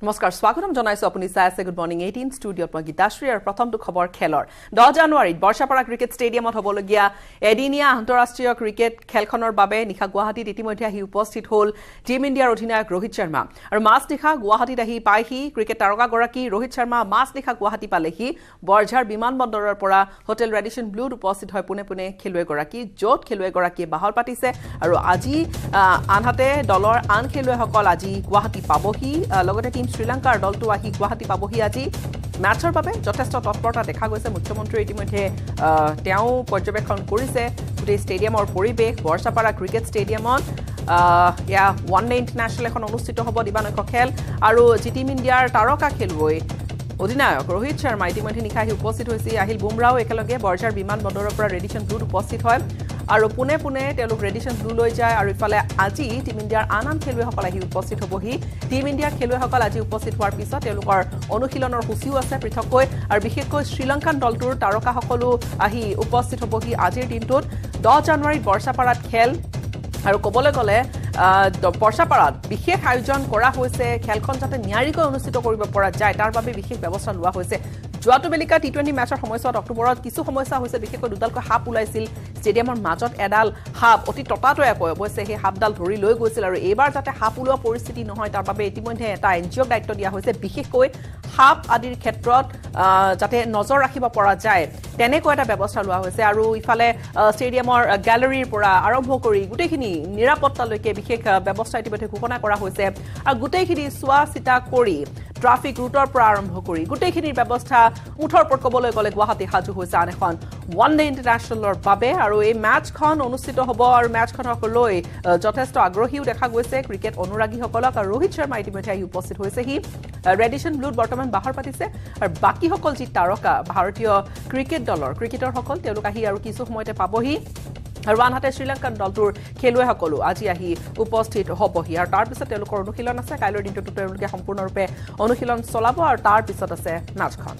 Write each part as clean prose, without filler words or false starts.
নমস্কাৰ স্বাগতম জনাইছো আপুনি চাই আছে গুড মৰ্নিং 18 ষ্টুডিঅত মই গীতাশ্ৰী আৰু প্ৰথমটো খবৰ খেলৰ 10 জানুৱাৰীত বৰ্ষাপাৰা ক্ৰিকেট ষ্টেডিয়ামত হ'বলগীয়া এদিনীয়া আন্তঃৰাষ্ট্ৰীয় ক্ৰিকেট খেলখনৰ বাবে নিশা গুৱাহাটীত ইতিমধ্যে আহি উপস্থিত হ'ল টিম ইণ্ডিয়াৰ অধিনায়ক ৰোহিত শৰ্মা আৰু মাছ নিশা গুৱাহাটীত আহি পাইহি ক্ৰিকেট তাৰকাগৰাকী ৰোহিত শৰ্মা মাছ নিশা গুৱাহাটী পালেহি বৰঝাৰ বিমানবন্দৰৰ পৰা হোটেল ৰেডিশ্যন ব্লুত উপস্থিত হয় পোনে পোনে খেলুৱৈগৰাকী য'ত খেলুৱৈগৰাকীয়ে বাহৰ পাতিছে আৰু আজি আনহাতে দলৰ আন খেলুৱৈসকল আজি গুৱাহাটী পাবহি লগতে টিম শ্ৰীলংকাৰ দলটো আহি গুৱাহাটী পাবহি আজি মেচৰ বাবে যথেষ্ট তৎপৰতা দেখা গৈছে মুখ্যমন্ত্ৰী ইতিমধ্যে তেওঁ পৰ্যবেক্ষণ কৰিছে গোটেই ষ্টেডিয়ামৰ পৰিৱেশ বৰ্ষাপাৰা ক্ৰিকেট ষ্টেডিয়ামত ইয়া ওৱান ডে ইণ্টাৰনেশ্যনেল এখন অনুষ্ঠিত হ'ব দিবানৈশ খেল আৰু যি টিম ইণ্ডিয়াৰ তাৰকা খেলুৱৈ অধিনায়ক ৰোহিত শৰ্মা ইতিমধ্যে নিশা আহি উপস্থিত হৈছে আহিল বুমৰাও একেলগে বৰঝাৰ বিমানবন্দৰৰ পৰা ৰেডিশ্যন ব্লুত উপস্থিত হয় আৰু পোনে পোনে তেওঁলোক ৰেডিশ্যন ব্লু লৈ যায় আৰু ইফালে আজি টিম ইণ্ডিয়াৰ আন খেলুৱৈসকল আহি উপস্থিত হ'বহি টিম ইণ্ডিয়াৰ খেলুৱৈসকল আজি উপস্থিত হোৱাৰ পিছত তেওঁলোকৰ অনুশীলনৰ সূচীও আছে পৃথককৈ আৰু বিশেষকৈ শ্ৰীলংকান দলটোৰ তাৰকাসকলো আহি উপস্থিত হ'বহি আজিৰ দিনটোত 10 জানুৱাৰীত বৰ্ষাপাৰাত খেল আৰু ক'বলৈ গ'লে বৰ্ষাপাৰাত বিশেষ আয়োজন কৰা হৈছে খেলখন যাতে নিয়াৰিকৈ অনুষ্ঠিত কৰিব পৰা যায় তাৰ বাবে বিশেষ ব্যৱস্থা লোৱা হৈছে যোৱাটো বেলিকা টি20 মেচৰ সময়ছোৱাত অক্টোবৰত কিছু সমস্যা হৈছে বিশেষকৈ দুডালকৈ সাপ ওলাইছিল ষ্টেডিয়ামৰ মাজত এডাল সাপ অতি ততাতৈয়াকৈ অৱশ্যে সেই সাপডাল ধৰি লৈ গৈছিল আৰু এইবাৰ যাতে সাপ ওলোৱা পৰিস্থিতি নহয় তাৰ বাবে ইতিমধ্যে এটা এনজিঅ'ক দায়িত্ব দিয়া হৈছে বিশেষকৈ সাপ আদিৰ ক্ষেত্ৰত যাতে নজৰ ৰাখিব পৰা যায় তেনেকৈ এটা ব্যৱস্থা লোৱা হৈছে আৰু ইফালে ষ্টেডিয়ামৰ গেলাৰীৰ পৰা আৰম্ভ কৰি গোটেইখিনি নিৰাপত্তালৈকে বিশেষ ব্যৱস্থা ইতিমধ্যে ঘোষণা কৰা হৈছে আৰু গোটেইখিনি চোৱা চিতা কৰি ট্ৰাফিক ৰুটৰ পৰা আৰম্ভ কৰি গোটেইখিনিৰ ব্যৱস্থা মুঠৰ ওপৰত ক'বলৈ গ'লে গুৱাহাটী সাজু হৈছে আন এখন ওৱান ডে ইণ্টাৰনেশ্যনেলৰ বাবে আৰু এই মেচখন অনুষ্ঠিত হ'ব আৰু মেচখনক লৈ যথেষ্ট আগ্ৰহীও দেখা গৈছে ক্ৰিকেট অনুৰাগীসকলক আৰু ৰোহিত শৰ্মা ইতিমধ্যে আহি উপস্থিত হৈছেহি ৰেডিশ্যন ব্লুত বৰ্তমান বাহৰ পাতিছে আৰু বাকীসকল যি তাৰকা ভাৰতীয় ক্ৰিকেট দলৰ ক্ৰিকেটৰসকল তেওঁলোক আহি আৰু কিছু সময়তে পাবহি আৰু আনহাতে শ্ৰীলংকান দলটোৰ খেলুৱৈসকলো আজি আহি উপস্থিত হ'বহি আৰু তাৰপিছত তেওঁলোকৰ অনুশীলন আছে কাইলৈৰ দিনটোতো তেওঁলোকে সম্পূৰ্ণৰূপে অনুশীলন চলাব আৰু তাৰ পিছত আছে মেচখন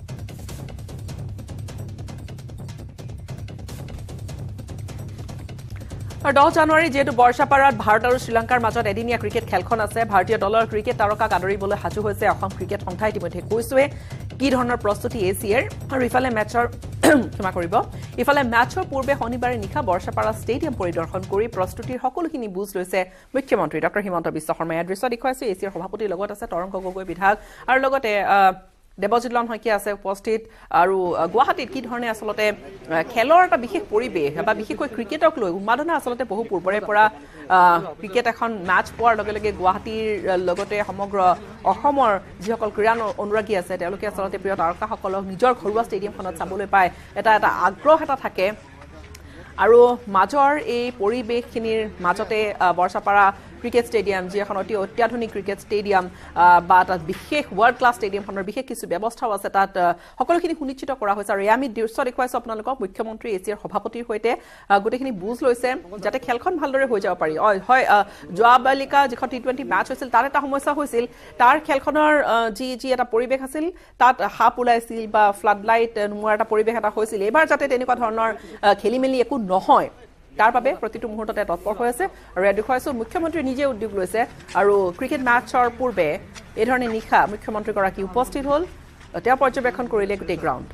আৰু 10 জানুৱাৰী যেহেতু বৰ্ষাপাৰাত ভাৰত আৰু শ্ৰীলংকাৰ মাজত এদিনীয়া ক্ৰিকেট খেলখন আছে ভাৰতীয় দলৰ ক্ৰিকেট তাৰকাক আদৰিবলৈ সাজু হৈছে অসম ক্ৰিকেট সংঘাই ইতিমধ্যে কৈছোৱে কি ধৰণৰ প্ৰস্তুতি এছিয়াৰ আৰু ইফালে মেচৰ ক্ষমা কৰিব ইফালে মেচৰ পূৰ্বে শনিবাৰে নিশা বৰ্ষাপাৰা ষ্টেডিয়াম পৰিদৰ্শন কৰি প্ৰস্তুতিৰ সকলোখিনি বুজ লৈছে মুখ্যমন্ত্ৰী ডক্টৰ হিমন্ত বিশ্ব শৰ্মাই দৃশ্য দেখুৱাইছে এছিয়াৰ সভাপতিৰ লগত আছে তৰংগ গগৈ বিধায়ক আৰু লগতে দেৱজিৎ লন শইকীয়া আছে উপস্থিত আৰু গুৱাহাটীত কি ধৰণে আচলতে খেলৰ এটা বিশেষ পৰিৱেশ বা বিশেষকৈ ক্ৰিকেটক লৈ উন্মাদনা আচলতে বহু পূৰ্বৰে পৰা ক্ৰিকেট এখন মেচ পোৱাৰ লগে লগে গুৱাহাটীৰ লগতে সমগ্ৰ অসমৰ যিসকল ক্ৰীড়া অনুৰাগী আছে তেওঁলোকে আচলতে প্ৰিয় তাৰকাসকলক নিজৰ ঘৰুৱা ষ্টেডিয়ামখনত চাবলৈ পায় এটা আগ্ৰহ এটা থাকে আৰু মাজৰ এই পৰিৱেশখিনিৰ মাজতে বৰ্ষাপাৰা ক্ৰিকেট ষ্টেডিয়াম যি এখন অতি অত্যাধুনিক ক্ৰিকেট ষ্টেডিয়াম বা তাত বিশেষ ৱৰ্ল্ড ক্লাছ ষ্টেডিয়ামখনৰ বিশেষ কিছু ব্যৱস্থাও আছে তাত সকলোখিনি সুনিশ্চিত কৰা হৈছে আৰু আমি দৃশ্য দেখুৱাইছোঁ আপোনালোকক মুখ্যমন্ত্ৰী এছিয়াৰ সভাপতিৰ সৈতে গোটেইখিনি বুজ লৈছে যাতে খেলখন ভালদৰে হৈ যাব পাৰি হয় যোৱা বালিকা যিখন টি20 মেচ হৈছিল তাত এটা সমস্যা হৈছিল তাৰ খেলখনৰ যি এটা পৰিৱেশ আছিল তাত সাপ ওলাইছিল বা ফ্লাড লাইট নোমোৱাৰ এটা পৰিৱেশ এটা হৈছিল এইবাৰ যাতে তেনেকুৱা ধৰণৰ খেলি মেলি একো নহয় তাৰ বাবে প্ৰতিটো মুহূৰ্ততে তৎপৰ হৈ আছে আৰু ইয়াত দেখুৱাইছোঁ মুখ্যমন্ত্ৰী নিজে উদ্যোগ লৈছে আৰু ক্ৰিকেট মেচৰ পূৰ্বে এই ধৰণে নিশা মুখ্যমন্ত্ৰীগৰাকী উপস্থিত হ'ল তেওঁ পৰ্যবেক্ষণ কৰিলে গোটেই গ্ৰাউণ্ড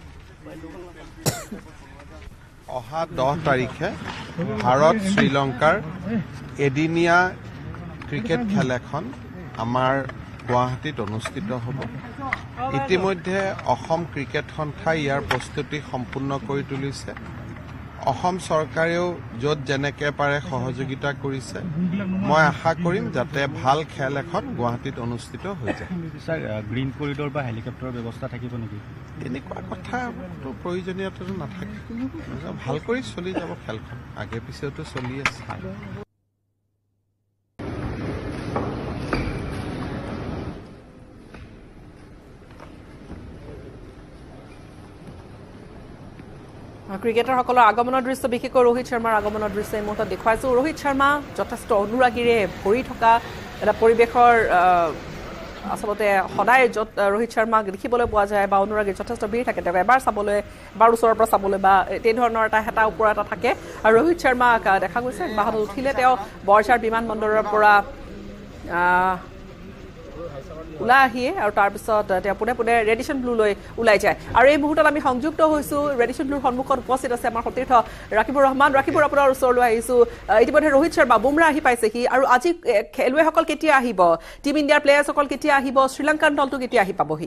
অহা 10 তাৰিখে ভাৰত শ্ৰীলংকাৰ এদিনীয়া ক্ৰিকেট খেল এখন আমাৰ গুৱাহাটীত অনুষ্ঠিত হ'ব ইতিমধ্যে অসম ক্ৰিকেট সন্থাই ইয়াৰ প্ৰস্তুতি সম্পূৰ্ণ কৰি তুলিছে অসম চৰকাৰেও য'ত যেনেকৈ পাৰে সহযোগিতা কৰিছে মই আশা কৰিম যাতে ভাল খেল এখন গুৱাহাটীত অনুষ্ঠিত হৈ যায় স্যাৰ গ্ৰীণ কৰিডৰ বা হেলিকপ্টাৰৰ ব্যৱস্থা থাকিব নেকি এনেকুৱা কথা প্ৰয়োজনীয়তাটো নাথাকে ভাল কৰি চলি যাব খেলখন আগে পিছেতো চলি আছে ক্ৰিকেটাৰসকলৰ আগমনৰ দৃশ্য বিশেষকৈ ৰোহিত শৰ্মাৰ আগমনৰ দৃশ্য এই মুহূৰ্তত দেখুৱাইছোঁ ৰোহিত শৰ্মা যথেষ্ট অনুৰাগীৰে ভৰি থকা এটা পৰিৱেশৰ আচলতে সদায় য'ত ৰোহিত শৰ্মাক দেখিবলৈ পোৱা যায় বা অনুৰাগীৰ যথেষ্ট ভিৰ থাকে তেওঁ এবাৰ চাবলৈ এবাৰ ওচৰৰ পৰা চাবলৈ বা তেনেধৰণৰ এটা হেতা ওপৰত এটা থাকে আৰু ৰোহিত শৰ্মাক দেখা গৈছে বাহনত উঠিলে তেওঁ বৰঝাৰ বিমানবন্দৰৰ পৰা ওলাই আহিয়ে আৰু তাৰপিছত তেওঁ পোনে পোনে ৰেডিশ্যন ব্লু লৈ ওলাই যায় আৰু এই মুহূৰ্তত আমি সংযুক্ত হৈছোঁ ৰেডিশ্যন ব্লুৰ সন্মুখত উপস্থিত আছে আমাৰ সতীৰ্থ ৰাকিবুৰ ৰহমান ৰাকিবুৰ আপোনাৰ ওচৰলৈ আহিছোঁ ইতিমধ্যে ৰোহিত শৰ্মা বুমৰা আহি পাইছেহি আৰু আজি খেলুৱৈসকল কেতিয়া আহিব টিম ইণ্ডিয়াৰ প্লেয়াৰ্ছসকল কেতিয়া আহিব শ্ৰীলংকাৰ দলটো কেতিয়া আহি পাবহি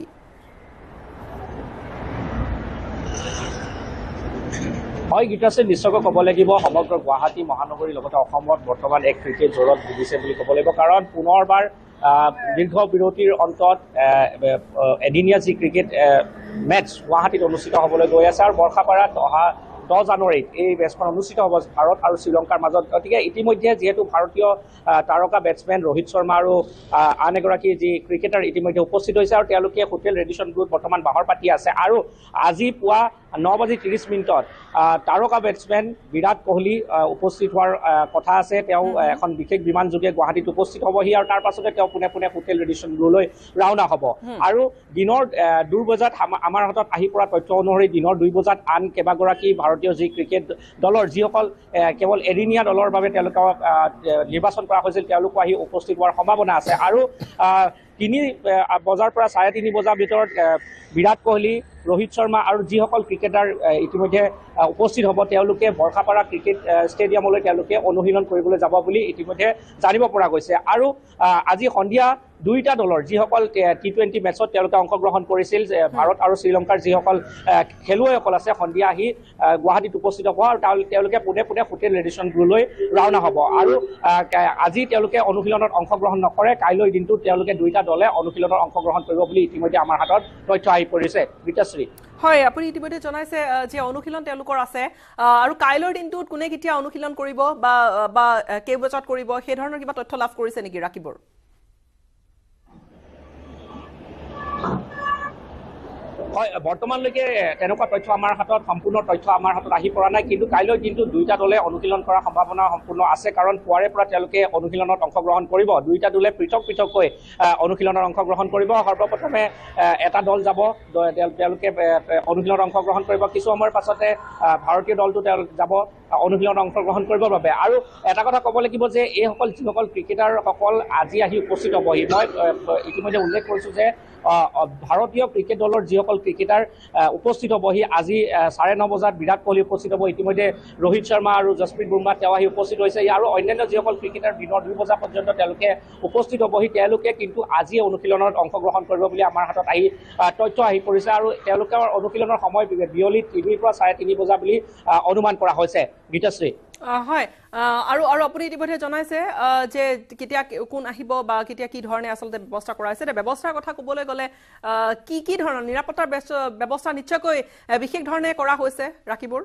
হয় গীতাশ্ৰী নিশ্চয়কৈ ক'ব লাগিব সমগ্ৰ গুৱাহাটী মহানগৰীৰ লগতে অসমত বৰ্তমান এক ক্ৰিকেট জোৰত ভুগিছে বুলি ক'ব লাগিব কাৰণ পুনৰবাৰ দীৰ্ঘ বিৰতিৰ অন্তত এদিনীয়া যি ক্ৰিকেট মেটছ গুৱাহাটীত অনুষ্ঠিত হ'বলৈ গৈ আছে আৰু বৰ্ষাপাৰাত অহা 10 জানুৱাৰীত এই মেচখন অনুষ্ঠিত হ'ব ভাৰত আৰু শ্ৰীলংকাৰ মাজত গতিকে ইতিমধ্যে যিহেতু ভাৰতীয় তাৰকা বেটছমেন ৰোহিত শৰ্মা আৰু আন এগৰাকী যি ক্ৰিকেটাৰ ইতিমধ্যে উপস্থিত হৈছে আৰু তেওঁলোকে হোটেল ৰেডিশ্যন ব্লুত বৰ্তমান বাহৰ পাতি আছে আৰু আজি পুৱা 9:30 তাৰকা বেটছমেন বিৰাট কোহলি উপস্থিত হোৱাৰ কথা আছে তেওঁ এখন বিশেষ বিমান যোগে গুৱাহাটীত উপস্থিত হ'বহি আৰু তাৰ পাছতে তেওঁ পোনে পোনে হোটেল ৰেডিশ্যন ব্লুলৈ ৰাওনা হ'ব আৰু দিনৰ 2 বজাত আমাৰ হাতত আহি পৰা তথ্য অনুসৰি দিনৰ 2 বজাত আন কেইবাগৰাকী ভাৰতীয় যি ক্ৰিকেট দলৰ যিসকল কেৱল এদিনীয়া দলৰ বাবে তেওঁলোকক নিৰ্বাচন কৰা হৈছিল তেওঁলোকো আহি উপস্থিত হোৱাৰ সম্ভাৱনা আছে আৰু 3 বজাৰ পৰা 3:30 বজাৰ ভিতৰত বিৰাট কোহলি ৰোহিত শৰ্মা আৰু যিসকল ক্ৰিকেটাৰ ইতিমধ্যে উপস্থিত হ'ব তেওঁলোকে বৰ্ষাপাৰা ক্ৰিকেট ষ্টেডিয়ামলৈ তেওঁলোকে অনুশীলন কৰিবলৈ যাব বুলি ইতিমধ্যে জানিব পৰা গৈছে আৰু আজি সন্ধিয়া দুইটা দলৰ যিসকল T20 মেচত তেওঁলোকে অংশগ্ৰহণ কৰিছিল ভাৰত আৰু শ্ৰীলংকাৰ যিসকল খেলুৱৈসকল আছে সন্ধিয়া আহি গুৱাহাটীত উপস্থিত হ'ব আৰু তেওঁলোকে পোনে পোনে হোটেল ৰেডিশ্যন ব্লুলৈ ৰাওনা হ'ব আৰু আজি তেওঁলোকে অনুশীলনত অংশগ্ৰহণ নকৰে কাইলৈ দিনটোত তেওঁলোকে দুইটা দলে অনুশীলনত অংশগ্ৰহণ কৰিব বুলি ইতিমধ্যে আমাৰ হাতত তথ্য আহি পৰিছে গীতাশ্ৰী হয় আপুনি ইতিমধ্যে জনাইছে যে অনুশীলন তেওঁলোকৰ আছে আৰু কাইলৈৰ দিনটোত কোনে কেতিয়া অনুশীলন কৰিব বা কেই বজাত কৰিব সেই ধৰণৰ কিবা তথ্য লাভ কৰিছে নেকি ৰাকিবৰ হয় বৰ্তমানলৈকে তেনেকুৱা তথ্য আমাৰ হাতত সম্পূৰ্ণ তথ্য আমাৰ হাতত আহি পৰা নাই কিন্তু কাইলৈ দিনটো দুইটা দলে অনুশীলন কৰাৰ সম্ভাৱনা সম্পূৰ্ণ আছে কাৰণ পুৱাৰে পৰা তেওঁলোকে অনুশীলনত অংশগ্ৰহণ কৰিব দুইটা দলে পৃথককৈ অনুশীলনত অংশগ্ৰহণ কৰিব সৰ্বপ্ৰথমে এটা দল যাব তেওঁলোকে অনুশীলনত অংশগ্ৰহণ কৰিব কিছু সময়ৰ পাছতে ভাৰতীয় দলটো যাব অনুশীলনত অংশগ্ৰহণ কৰিবৰ বাবে আৰু এটা কথা ক'ব লাগিব যে এইসকল যিসকল ক্ৰিকেটাৰসকল আজি আহি উপস্থিত হ'বহি মই ইতিমধ্যে উল্লেখ কৰিছোঁ যে ভাৰতীয় ক্ৰিকেট দলৰ যিসকল ক্ৰিকেটাৰ উপস্থিত হ'বহি আজি 9:30 বজাত বিৰাট কোহলি উপস্থিত হ'ব ইতিমধ্যে ৰোহিত শৰ্মা আৰু জসপ্ৰীত বুমৰা তেওঁ আহি উপস্থিত হৈছে আৰু অন্যান্য যিসকল ক্ৰিকেটাৰ দিনৰ 2 বজা পৰ্যন্ত তেওঁলোকে উপস্থিত হ'বহি তেওঁলোকে কিন্তু আজি অনুশীলনত অংশগ্ৰহণ কৰিব বুলি আমাৰ হাতত তথ্য আহি পৰিছে আৰু তেওঁলোকৰ অনুশীলনৰ সময় বিয়লি 3 পৰা 3:30 বজা বুলি অনুমান কৰা হৈছে গীতাশ্ৰী হয় আৰু আপুনি ইতিমধ্যে জনাইছে যে কেতিয়া কোন আহিব বা কেতিয়া কি ধৰণে আচলতে ব্যৱস্থা কৰা হৈছে ব্যৱস্থাৰ কথা ক'বলৈ গ'লে কি ধৰণৰ নিৰাপত্তাৰ ব্যৱস্থা নিশ্চয়কৈ বিশেষ ধৰণে কৰা হৈছে ৰাকিবুৰ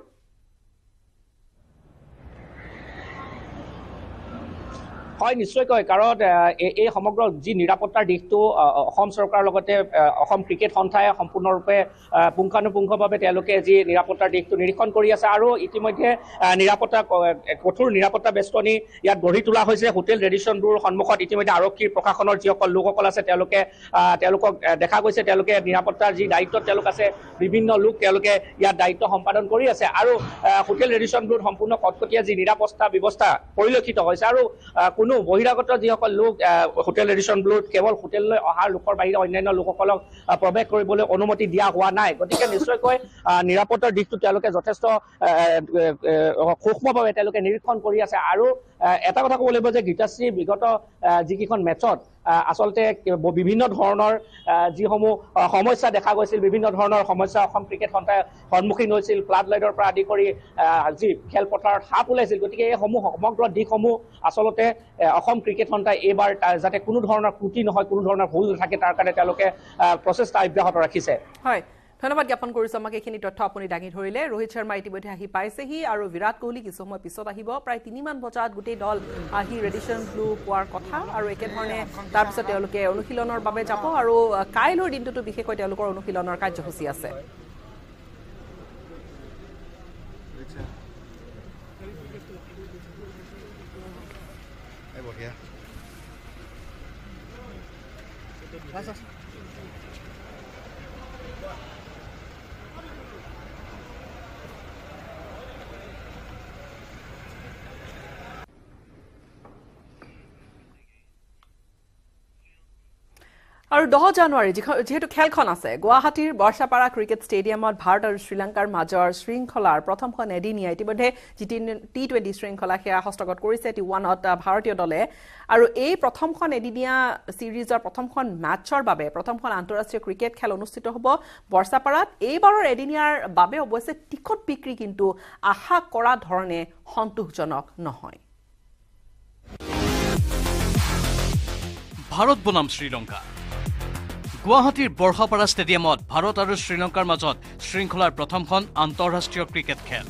হয় নিশ্চয়কৈ কাৰণ এই সমগ্ৰ যি নিৰাপত্তাৰ দিশটো অসম চৰকাৰৰ লগতে অসম ক্ৰিকেট সন্থাই সম্পূৰ্ণৰূপে পুংখানুপুংখভাৱে তেওঁলোকে যি নিৰাপত্তাৰ দিশটো নিৰীক্ষণ কৰি আছে আৰু ইতিমধ্যে কঠোৰ নিৰাপত্তা বেষ্টনী ইয়াত গঢ়ি তোলা হৈছে হোটেল ৰেডিশ্যন ব্লুৰ সন্মুখত ইতিমধ্যে আৰক্ষী প্ৰশাসনৰ যিসকল লোকসকল আছে তেওঁলোকক দেখা গৈছে তেওঁলোকে নিৰাপত্তাৰ যি দায়িত্বত তেওঁলোক আছে বিভিন্ন লোক তেওঁলোকে ইয়াত দায়িত্ব সম্পাদন কৰি আছে আৰু হোটেল ৰেডিশ্যন ব্লুত সম্পূৰ্ণ কটকটীয়া যি নিৰাপত্তা ব্যৱস্থা পৰিলক্ষিত হৈছে আৰু কোনো বহিৰাগত যিসকল লোক হোটেল ৰেডিশ্যন ব্লুত কেৱল হোটেললৈ অহাৰ লোকৰ বাহিৰে অন্যান্য লোকসকলক প্ৰৱেশ কৰিবলৈ অনুমতি দিয়া হোৱা নাই গতিকে নিশ্চয়কৈ নিৰাপত্তাৰ দিশটো তেওঁলোকে যথেষ্ট সূক্ষ্মভাৱে তেওঁলোকে নিৰীক্ষণ কৰি আছে আৰু এটা কথা ক'ব লাগিব যে গীতাশ্ৰী বিগত যিকেইখন মেচত আচলতে বিভিন্ন ধৰণৰ যিসমূহ সমস্যা দেখা গৈছিল বিভিন্ন ধৰণৰ সমস্যা অসম ক্ৰিকেট সন্থাই সন্মুখীন হৈছিল ফ্লাড লাইটৰ পৰা আদি কৰি যি খেলপথাৰত সাপ ওলাইছিল গতিকে এই সমগ্ৰ দিশসমূহ আচলতে অসম ক্ৰিকেট সন্থাই এইবাৰ যাতে কোনো ধৰণৰ ত্ৰুটি নহয় কোনো ধৰণৰ ভুল নাথাকে তাৰ কাৰণে তেওঁলোকে প্ৰচেষ্টা অব্যাহত ৰাখিছে হয় ধন্যবাদ জ্ঞাপন কৰিছোঁ আমাক এইখিনি তথ্য আপুনি দাঙি ধৰিলে ৰোহিত শৰ্মা ইতিমধ্যে আহি পাইছেহি আৰু বিৰাট কোহলি কিছু সময় পিছত আহিব প্ৰায় 3 বজাত গোটেই দল আহি ৰেডিশ্যন ব্লু পোৱাৰ কথা আৰু একেধৰণে তাৰপিছত তেওঁলোকে অনুশীলনৰ বাবে যাব আৰু কাইলৈৰ দিনটোতো বিশেষকৈ তেওঁলোকৰ অনুশীলনৰ কাৰ্যসূচী আছে আৰু 10 জানুৱাৰী যেহেতু খেলখন আছে গুৱাহাটীৰ বৰ্ষাপাৰা ক্ৰিকেট ষ্টেডিয়ামত ভাৰত আৰু শ্ৰীলংকাৰ মাজৰ শৃংখলাৰ প্ৰথমখন এদিনীয়া ইতিমধ্যে T20 শৃংখলা সেয়া হস্তগত কৰিছে T1ত ভাৰতীয় দলে আৰু এই প্ৰথমখন এদিনীয়া সিৰিজৰ প্ৰথমখন মেচৰ বাবে প্ৰথমখন আন্তঃৰাষ্ট্ৰীয় ক্ৰিকেট খেল অনুষ্ঠিত হ'ব বৰ্ষাপাৰাত এইবাৰৰ এদিনীয়াৰ বাবে অৱশ্যে টিকট বিক্ৰী কিন্তু আশা কৰা ধৰণে সন্তোষজনক নহয় ভাৰত বনাম শ্ৰীলংকা গুৱাহাটীৰ বৰ্ষাপাৰা ষ্টেডিয়ামত ভাৰত আৰু শ্ৰীলংকাৰ মাজত শৃংখলাৰ প্ৰথমখন আন্তঃৰাষ্ট্ৰীয় ক্ৰিকেট খেল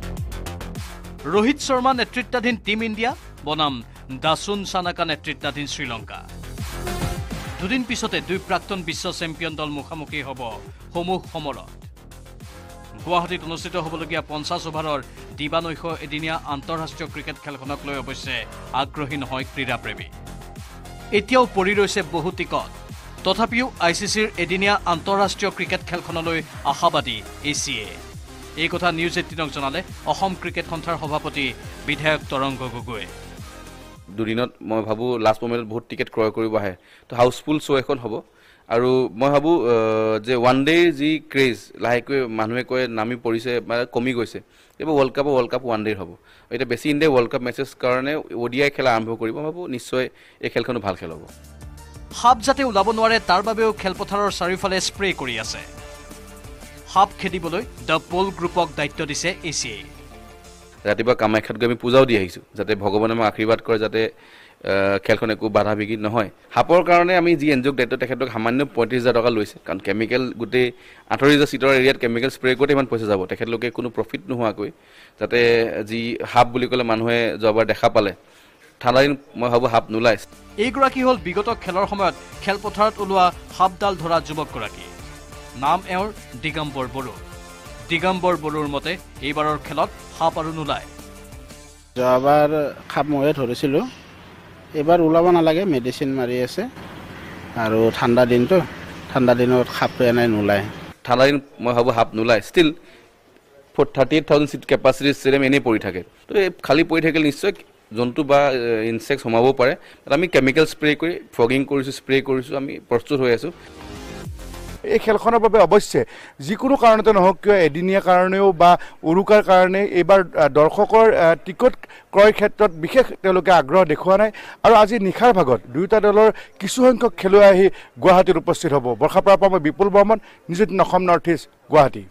ৰোহিত শৰ্মা নেতৃত্বাধীন টিম ইণ্ডিয়া বনাম দাসুন সানাকা নেতৃত্বাধীন শ্ৰীলংকা দুদিন পিছতে দুই প্ৰাক্তন বিশ্ব চেম্পিয়ন দল মুখামুখি হ'ব সমূহ সমৰত গুৱাহাটীত অনুষ্ঠিত হ'বলগীয়া 50 অভাৰৰ দিবানৈশ এদিনীয়া আন্তঃৰাষ্ট্ৰীয় ক্ৰিকেট খেলখনক লৈ অৱশ্যে আগ্ৰহী নহয় ক্ৰীড়াপ্ৰেমী এতিয়াও পৰি ৰৈছে বহু টিকট তথাপিও ICCৰ এদিনীয়া আন্তঃৰাষ্ট্ৰীয় ক্ৰিকেট খেলখনলৈ আশাবাদী এছিয়ে এই কথা নিউজ 18ক জনালে অসম ক্ৰিকেট সন্থাৰ সভাপতি বিধায়ক তৰংগ গগৈ দুদিনত মই ভাবো লাষ্ট মোমেন্টত বহুত টিকেট ক্ৰয় কৰিব আহে তো হাউসফুল শো এখন হ'ব আৰু মই ভাবো যে ওয়ান ডে যি ক্ৰেজ লাহেকৈ মানুহে কয় নামি পৰিছে কমি গৈছে এবাৰ ওয়াৰ্ল্ড কাপ ওয়ান ডে হ'ব এটা বেছি ইন ডে ওয়াৰ্ল্ড কাপ মেচেছ কাৰণে ওডিআই খেলা আৰম্ভ কৰিব ভাবো নিশ্চয় এই খেলখনো ভাল খেল হ'ব হাব যাতে ওলাব নোৱাৰে তাৰ বাবেও খেলপথাৰৰ চাৰিওফালে স্প্ৰে কৰি আছে হাব খেদিবলৈ দ্য পোল গ্ৰুপক দায়িত্ব দিছে এছিয়ে ৰাতিপুৱা কামাখ্যাত গৈ আমি পূজাও দি আহিছো যাতে ভগৱানে আমাক আশীৰ্বাদ কৰে যাতে খেলখন একো বাধা বিঘিনি নহয় হাপৰ কাৰণে আমি যি এনজক দায়িত্ব তেখেতক সামান্য 35,000 টকা লৈছে কাৰণ কেমিকেল গোটেই 28,000 সিটৰ এৰিয়াত কেমিকেল স্প্ৰে কৰোঁতে ইমান পইচা যাব তেখেতলোকে কোনো প্ৰফিট নোহোৱাকৈ যাতে যি হাব বুলি ক'লে মানুহে যোৱাবাৰ দেখা পালে ঠাণ্ডা দিন মই ভাবো হাব নোলায় এইগৰাকী হ'ল বিগত খেলৰ সময়ত খেলপথাৰত ওলোৱা হাবডাল ধৰা যুৱকগৰাকী নাম এওঁৰ দিগম্বৰ বড়োৰ মতে এইবাৰৰ খেলত হাব আৰু নোলায় যোৱাবাৰ খাপ ময়ে ধৰিছিলোঁ এবাৰ ওলাব নালাগে মেডিচিন মাৰি আছে আৰু ঠাণ্ডা দিনটো ঠাণ্ডা দিনত খাপটো এনে নোলায় ঠাণ্ডা দিন মই ভাবো হাব নোলায় ষ্টিল 38,000 সিট কেপাচিটি ষ্টেডিয়াম এনেই পৰি থাকে তো খালী পৰি থাকিলে নিশ্চয় জন্তু বা ইনসেক্ট সোমাব পাৰে আমি কেমিকেল স্প্ৰে কৰি ফগিং কৰিছোঁ স্প্ৰে কৰিছোঁ আমি প্ৰস্তুত হৈ আছোঁ এই খেলখনৰ বাবে অৱশ্যে যিকোনো কাৰণতে নহওক কিয় এদিনীয়া কাৰণেও বা উৰুকাৰ কাৰণে এইবাৰ দৰ্শকৰ টিকট ক্ৰয় ক্ষেত্ৰত বিশেষ তেওঁলোকে আগ্ৰহ দেখুওৱা নাই আৰু আজি নিশাৰ ভাগত দুয়োটা দলৰ কিছুসংখ্যক খেলুৱৈ আহি গুৱাহাটীত উপস্থিত হ'ব বৰ্ষাপাৰাৰ পৰা মই Bipul Barman news 18 Assam north east Guwahati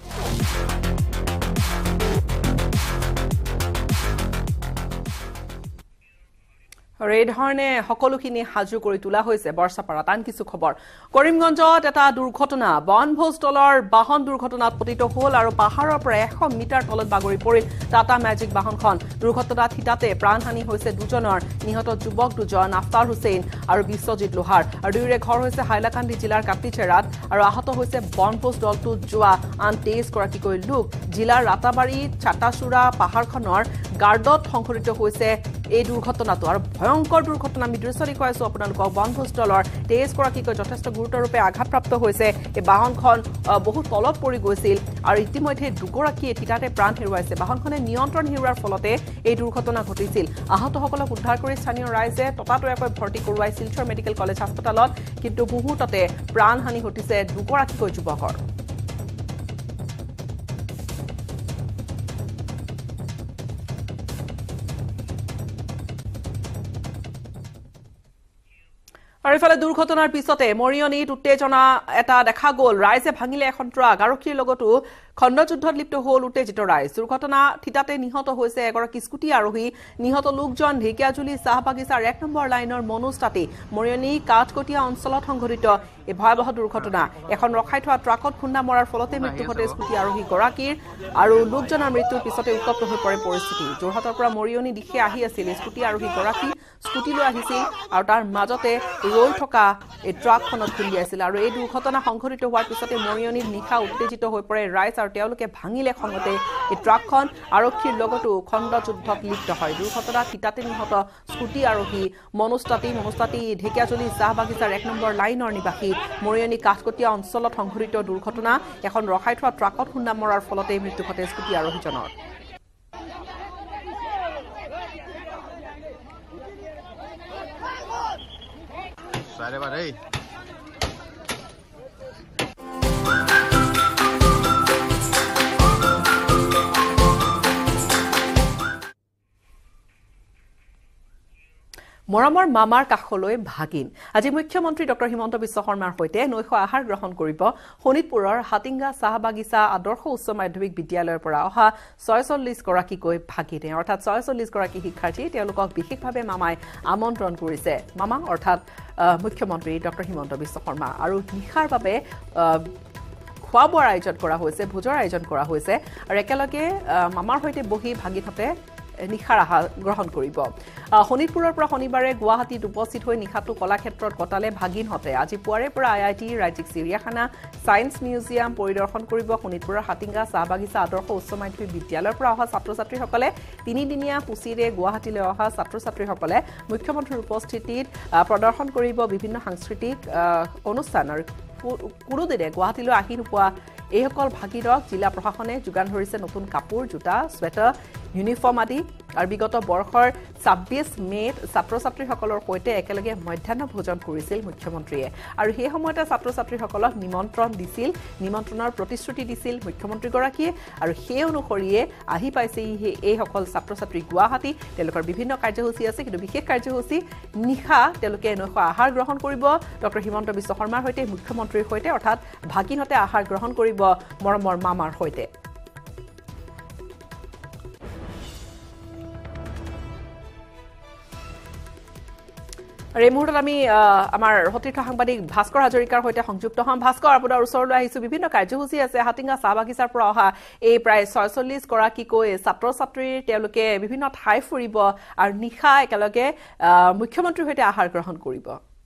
আৰু এই ধৰণে সকলোখিনি সাজু কৰি তোলা হৈছে বৰ্ষাপাৰাত আন কিছু খবৰ কৰিমগঞ্জত এটা দুৰ্ঘটনা বনভোজ দলৰ বাহন দুৰ্ঘটনাত পতিত হ'ল আৰু পাহাৰৰ পৰা 100 মিটাৰ তলত বাগৰি পৰিল টাটা মেজিক বাহনখন দুৰ্ঘটনাত হিতাতে প্ৰাণহানি হৈছে দুজনৰ নিহত যুৱক দুজন আফতাৰ হুছেইন আৰু বিশ্বজিৎ লোহাৰ আৰু দুয়োৰে ঘৰ হৈছে হাইলাকান্দি জিলাৰ কাটিচেৰাত আৰু আহত হৈছে বনভোজ দলটোত যোৱা আন 23 গৰাকীকৈ লোক জিলাৰ ৰাতাবাৰী চাটাচুৰা পাহাৰখনৰ গাৰ্ডত সংঘটিত হৈছে এই দুৰ্ঘটনাটো আৰু ভয়ংকৰ দুৰ্ঘটনা আমি দৃশ্য দেখুৱাইছো আপোনালোকক বনভোজ দলৰ 23 গৰাকীকৈ যথেষ্ট গুৰুতৰৰূপে আঘাতপ্ৰাপ্ত হৈছে এই বাহনখন বহু তলত পৰি গৈছিল আৰু ইতিমধ্যে দুগৰাকীয়ে থিতাতে প্ৰাণ হেৰুৱাইছে বাহনখনে নিয়ন্ত্ৰণ হেৰুৱাৰ ফলতে এই দুৰ্ঘটনা ঘটিছিল আহতসকলক উদ্ধাৰ কৰি স্থানীয় ৰাইজে ততাতৈয়াকৈ ভৰ্তি কৰোৱাই শিলচৰ মেডিকেল কলেজ হাস্পতালত কিন্তু মুহূৰ্ততে প্ৰাণহানি ঘটিছে দুগৰাকীকৈ যুৱকৰ আৰু ইফালে দুৰ্ঘটনাৰ পিছতে মৰিয়নীত উত্তেজনা এটা দেখা গ'ল ৰাইজে ভাঙিলে এখন ট্ৰাক আৰক্ষীৰ লগতো খণ্ডযুদ্ধত লিপ্ত হ'ল উত্তেজিত ৰাইজ দুৰ্ঘটনা থিতাতে নিহত হৈছে এগৰাকী স্কুটি আৰোহী নিহত লোকজন ঢেকিয়াজুলি চাহ বাগিচাৰ 1 নম্বৰ লাইনৰ মনোস্তাতি মৰিয়নী কাঠকটীয়া অঞ্চলত সংঘটিত এই ভয়াবহ দুৰ্ঘটনা এখন ৰখাই থোৱা ট্ৰাকত খুন্দা মৰাৰ ফলতে মৃত্যু ঘটে স্কুটি আৰোহী গৰাকীৰ আৰু লোকজনৰ মৃত্যুৰ পিছতে উত্তপ্ত হৈ পৰে পৰিস্থিতি যোৰহাটৰ পৰা মৰিয়নী দিশে আহি আছিল স্কুটি আৰোহী গৰাকী স্কুটি লৈ আহিছিল আৰু তাৰ মাজতে ৰৈ থকা এই ট্ৰাকখনত খুন্দিয়াইছিল আৰু এই দুৰ্ঘটনা সংঘটিত হোৱাৰ পিছতে মৰিয়নীৰ নিশা উত্তেজিত হৈ পৰে ৰাইজ আৰু তেওঁলোকে ভাঙিলে খঙতে এই ট্ৰাকখন আৰক্ষীৰ লগতো খণ্ডযুদ্ধত লিপ্ত হয় দুৰ্ঘটনাত থিতাতে নিহত স্কুটি আৰোহী মনোস্তাতি ঢেকিয়াজুলি চাহ বাগিচাৰ 1 নম্বৰ লাইনৰ নিবাসী মৰিয়নী কাঠকটীয়া অঞ্চলত সংঘটিত দুৰ্ঘটনা এখন ৰখাই থোৱা ট্ৰাকত খুন্দা মৰাৰ ফলতে মৃত্যু ঘটে স্কুটি আৰোহীজনৰ মৰমৰ মামাৰ কাষলৈ ভাগিন আজি মুখ্যমন্ত্ৰী ডক্টৰ হিমন্ত বিশ্ব শৰ্মাৰ সৈতে নৈশ আহাৰ গ্ৰহণ কৰিব শোণিতপুৰৰ হাটিংগা চাহ বাগিচা আদৰ্শ উচ্চ মাধ্যমিক বিদ্যালয়ৰ পৰা অহা 46 গৰাকীকৈ ভাগিনে অৰ্থাৎ 46 গৰাকী শিক্ষাৰ্থী তেওঁলোকক বিশেষভাৱে মামাই আমন্ত্ৰণ কৰিছে মামা অৰ্থাৎ মুখ্যমন্ত্ৰী ডক্টৰ হিমন্ত বিশ্ব শৰ্মা আৰু নিশাৰ বাবে খোৱা বোৱাৰ আয়োজন কৰা হৈছে ভোজৰ আয়োজন কৰা হৈছে আৰু একেলগে মামাৰ সৈতে বহি ভাগিনহঁতে নিশাৰ আহাৰ গ্ৰহণ কৰিব শোণিতপুৰৰ পৰা শনিবাৰে গুৱাহাটীত উপস্থিত হৈ নিশাটো কলাক্ষেত্ৰত কটালে ভাগিনহঁতে আজি পুৱাৰে পৰা IIT ৰাজ্যিক চিৰিয়াখানা সায়েন্স মিউজিয়াম পৰিদৰ্শন কৰিব শোণিতপুৰৰ হাটিংগা চাহ বাগিচা আদৰ্শ উচ্চ মাধ্যমিক বিদ্যালয়ৰ পৰা অহা ছাত্ৰ ছাত্ৰীসকলে তিনিদিনীয়া সূচীৰে গুৱাহাটীলৈ অহা ছাত্ৰ ছাত্ৰীসকলে মুখ্যমন্ত্ৰীৰ উপস্থিতিত প্ৰদৰ্শন কৰিব বিভিন্ন সাংস্কৃতিক অনুষ্ঠান আৰু কুৰুদিনে গুৱাহাটীলৈ আহি নোপোৱা এইসকল ভাগিনক জিলা প্ৰশাসনে যোগান ধৰিছে নতুন কাপোৰ জোতা স্ৱেটাৰ ইউনিফৰ্ম আদি আৰু বিগত বৰ্ষৰ 26 মেত ছাত্ৰ ছাত্ৰীসকলৰ সৈতে একেলগে মধ্যাহ্ন ভোজন কৰিছিল মুখ্যমন্ত্ৰীয়ে আৰু সেই সময়তে ছাত্ৰ ছাত্ৰীসকলক নিমন্ত্ৰণ দিছিল নিমন্ত্ৰণৰ প্ৰতিশ্ৰুতি দিছিল মুখ্যমন্ত্ৰীগৰাকীয়ে আৰু সেই অনুসৰিয়ে আহি পাইছে এইসকল ছাত্ৰ ছাত্ৰী গুৱাহাটী তেওঁলোকৰ বিভিন্ন কাৰ্যসূচী আছে কিন্তু বিশেষ কাৰ্যসূচী নিশা তেওঁলোকে নৈশ আহাৰ গ্ৰহণ কৰিব ডক্টৰ হিমন্ত বিশ্ব শৰ্মাৰ সৈতে মুখ্যমন্ত্ৰীৰ সৈতে অৰ্থাৎ ভাগিনহঁতে আহাৰ গ্ৰহণ কৰিব মৰমৰ মামাৰ সৈতে আৰু এই মুহূৰ্তত আমি আমাৰ সতীৰ্থ সাংবাদিক ভাস্কৰ হাজৰিকাৰ সৈতে সংযুক্ত হ'ম ভাস্কৰ আপোনাৰ ওচৰলৈ আহিছো বিভিন্ন কাৰ্যসূচী আছে হাটিংগা চাহ বাগিচাৰ পৰা অহা এই প্ৰায় 46 গৰাকীকৈ ছাত্ৰ ছাত্ৰীৰ তেওঁলোকে বিভিন্ন ঠাই ফুৰিব আৰু নিশা একেলগে মুখ্যমন্ত্ৰীৰ সৈতে আহাৰ গ্ৰহণ কৰিব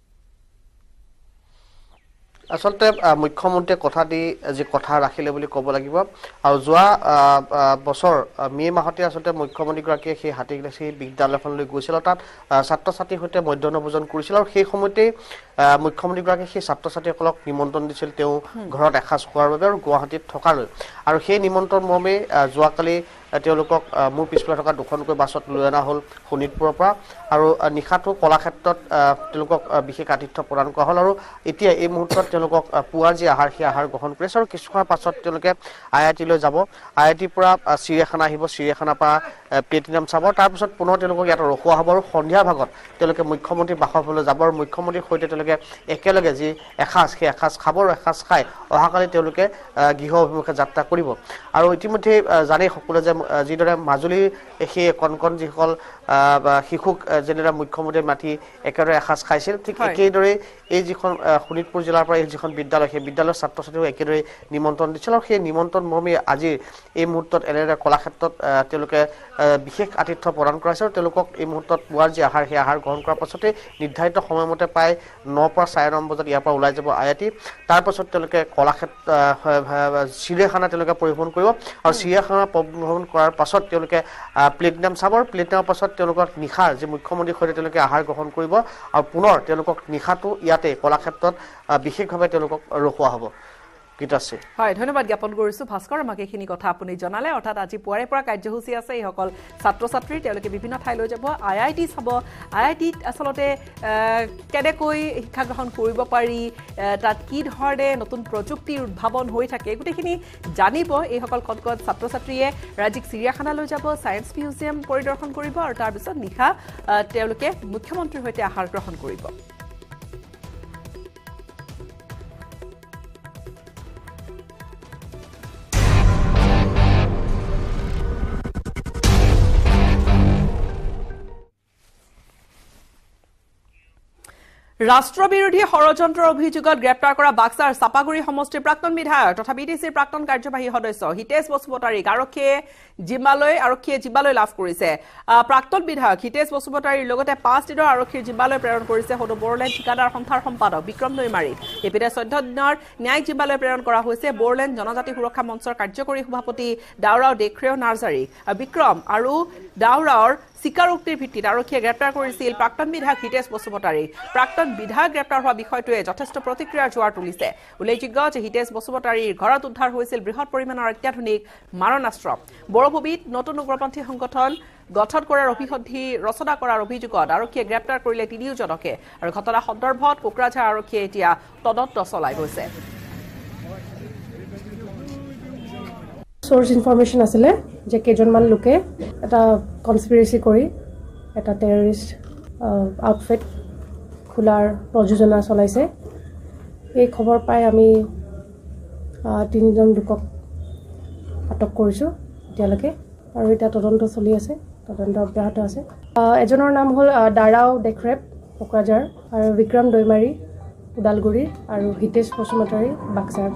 আসলতে মুখ্যমন্ত্ৰীয়ে কথা দি যে কথা ৰাখিলে বুলি ক'ব লাগিব আৰু যোৱা বছৰ মে মাহতে আসলতে মুখ্যমন্ত্ৰীগৰাকীয়ে সেই হাতীগিলাচী বিদ্যালয়খনলৈ গৈছিল তাত ছাত্ৰ ছাত্ৰীৰ সৈতে মধ্যাহ্ন ভোজন কৰিছিল আৰু সেই সময়তে মুখ্যমন্ত্ৰীগৰাকীয়ে সেই ছাত্ৰ ছাত্ৰীসকলক নিমন্ত্ৰণ দিছিল তেওঁ ঘৰত এসাঁজ খোৱাৰ বাবে আৰু গুৱাহাটীত থকালৈ আৰু সেই নিমন্ত্ৰণ মৰ্মে যোৱাকালি তেওঁলোকক মোৰ পিছফালে থকা দুখনকৈ বাছত লৈ অনা হ'ল শোণিতপুৰৰ পৰা আৰু নিশাটো কলাক্ষেত্ৰত তেওঁলোকক বিশেষ আতিথ্য প্ৰদান কৰা হ'ল আৰু এতিয়া এই মুহূৰ্তত তেওঁলোকক পুৱাৰ যি আহাৰ সেই আহাৰ গ্ৰহণ কৰিছে আৰু কিছু সময়ৰ পাছত তেওঁলোকে IIT লৈ যাব IITৰ পৰা চিৰিয়াখানা আহিব চিৰিয়াখানাৰ পৰা প্লেটিনাম চাব তাৰপিছত পুনৰ তেওঁলোকক ইয়াত ৰখোৱা হ'ব আৰু সন্ধিয়াৰ ভাগত তেওঁলোকে মুখ্যমন্ত্ৰীৰ বাসভৱনলৈ যাব আৰু মুখ্যমন্ত্ৰীৰ সৈতে তেওঁলোকে একেলগে যি এসাঁজ সেই এসাঁজ খাব আৰু এসাঁজ খাই অহাকালি তেওঁলোকে গৃহ অভিমুখে যাত্ৰা কৰিব আৰু ইতিমধ্যে জানেই সকলোৱে যে যিদৰে মাজুলীৰ সেই কণকণ যিসকল শিশুক যেনেদৰে মুখ্যমন্ত্ৰীয়ে মাতি একেদৰে এসাঁজ খাইছিল ঠিক একেদৰে এই যিখন শোণিতপুৰ জিলাৰ পৰা এই যিখন বিদ্যালয় সেই বিদ্যালয়ৰ ছাত্ৰ ছাত্ৰীক একেদৰে নিমন্ত্ৰণ দিছিল আৰু সেই নিমন্ত্ৰণ মৰ্মে আজি এই মুহূৰ্তত এনেদৰে কলাক্ষেত্ৰত তেওঁলোকে বিশেষ আতিথ্য প্ৰদান কৰাইছে আৰু তেওঁলোকক এই মুহূৰ্তত পুৱাৰ যি আহাৰ সেই আহাৰ গ্ৰহণ কৰাৰ পাছতে নিৰ্ধাৰিত সময়মতে প্ৰায় 9 পৰা 9:30 বজাত ইয়াৰ পৰা ওলাই যাব IIT তাৰ পাছত তেওঁলোকে কলাক্ষেত্ৰ চিৰিয়াখানা তেওঁলোকে পৰিভ্ৰমণ কৰিব আৰু চিৰিয়াখানা পৰিভ্ৰমণ কৰাৰ পাছত তেওঁলোকে প্লেটিনাম চাব আৰু প্লেটিনামৰ পাছত তেওঁলোকক নিশাৰ যি মুখ্যমন্ত্ৰীৰ সৈতে তেওঁলোকে আহাৰ গ্ৰহণ কৰিব আৰু পুনৰ তেওঁলোকক নিশাটো ইয়াতে কলাক্ষেত্ৰত বিশেষভাৱে তেওঁলোকক ৰখোৱা হ'ব গীতাশ্ৰী হয় ধন্যবাদ জ্ঞাপন কৰিছো ভাস্কৰ আমাক এইখিনি কথা আপুনি জনালে অৰ্থাৎ আজি পুৱাৰে পৰা কাৰ্যসূচী আছে এইসকল ছাত্ৰ ছাত্ৰী তেওঁলোকে বিভিন্ন ঠাইলৈ যাব IIT চাব IITত আচলতে কেনেকৈ শিক্ষা গ্ৰহণ কৰিব পাৰি তাত কি ধৰণে নতুন প্ৰযুক্তিৰ উদ্ভাৱন হৈ থাকে গোটেইখিনি জানিব এইসকল কণকণ ছাত্ৰ ছাত্ৰীয়ে ৰাজ্যিক চিৰিয়াখানালৈ যাব সায়েন্স মিউজিয়াম পৰিদৰ্শন কৰিব আৰু তাৰপিছত নিশা তেওঁলোকে মুখ্যমন্ত্ৰীৰ সৈতে আহাৰ গ্ৰহণ কৰিব ৰাষ্ট্ৰবিৰোধী ষড়যন্ত্ৰৰ অভিযোগত গ্ৰেপ্তাৰ কৰা বাক্সাৰ চাপাগুৰি সমষ্টিৰ প্ৰাক্তন বিধায়ক তথা বিটিচিৰ প্ৰাক্তন কাৰ্যবাহী সদস্য হিতেশ বসুমতাৰীক আৰক্ষীয়ে জিম্মালৈ লাভ কৰিছে প্ৰাক্তন বিধায়ক হিতেশ বসুমতাৰীৰ লগতে 5 দিনৰ আৰক্ষীৰ জিম্মালৈ প্ৰেৰণ কৰিছে সদৌ বড়োলেণ্ড ঠিকাদাৰ সন্থাৰ সম্পাদক বিক্ৰম নৈমাৰী এপিনে 14 দিনৰ ন্যায়িক জিম্মালৈ প্ৰেৰণ কৰা হৈছে বড়োলেণ্ড জনজাতি সুৰক্ষা মঞ্চৰ কাৰ্যকৰী সভাপতি দাউৰাও দেখৰেও নাৰ্জাৰী বিক্ৰম আৰু দাউৰাওৰ স্বীকাৰোক্তিৰ ভিত্তিত আৰক্ষীয়ে গ্ৰেপ্তাৰ কৰিছিল প্ৰাক্তন বিধায়ক হিতেশ বসুমতাৰীক প্ৰাক্তন বিধায়ক গ্ৰেপ্তাৰ হোৱা বিষয়টোৱে যথেষ্ট প্ৰতিক্ৰিয়াৰ জোৱাৰ তুলিছে উল্লেখযোগ্য যে হিতেশ বসুমতাৰীৰ ঘৰত উদ্ধাৰ হৈছিল বৃহৎ পৰিমাণৰ অত্যাধুনিক মাৰণাস্ত্ৰ বড়োভূমিত নতুন উগ্ৰপন্থী সংগঠন গঠন কৰাৰ অভিসন্ধি ৰচনা কৰাৰ অভিযোগত আৰক্ষীয়ে গ্ৰেপ্তাৰ কৰিলে 3জনকে আৰু ঘটনা সন্দৰ্ভত কোকৰাঝাৰ আৰক্ষীয়ে এতিয়া তদন্ত চলাই গৈছে সোর্স ইনফরমেশন আসলে যে কেজনমান লোকে এটা কনস্পিরেসি কৰি এটা টেৰৰিষ্ট আউটফিট খোলাৰ প্ৰযোজনা চলাইছে এই খবৰ পাই আমি 3জন লোকক আটক কৰিছোঁ এতিয়ালৈকে আৰু এটা তদন্ত চলি আছে তদন্ত অব্যাহত আছে এজনৰ নাম হ'ল দাৰাও ডেক্ৰেপ কোকৰাঝাৰ আৰু বিক্ৰম দৈমাৰী উদালগুৰি আৰু হিতেশ বসুমতাৰী বাক্সাৰ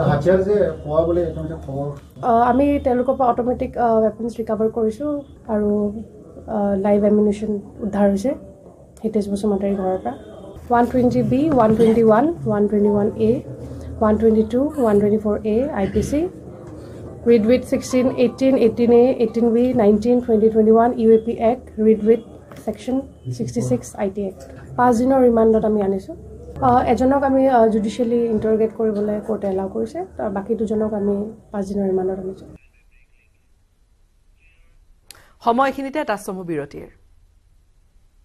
আমি তেওঁলোকৰ পৰা অট'মেটিক ৱেপনছ ৰিকভাৰ কৰিছোঁ আৰু লাইভ এমিউনিশ্যন উদ্ধাৰ হৈছে হিতেশ বসুমতাৰীৰ ঘৰৰ পৰা 120B 121 121A 122 124A IPC read with 16 18 18A 18B 19 20 21 UAP Act read with section 66 IT Act 5 দিনৰ ৰিমাণ্ডত আমি আনিছোঁ এজনক আমি জুডিচিয়েলি ইণ্টাৰগেট কৰিবলৈ কোৰ্টে এলাউ কৰিছে আৰু বাকী দুজনক আমি 5 দিনৰ ৰিমাণ্ডত আনিছোঁ সময়খিনিতে এটা চমু বিৰতিৰ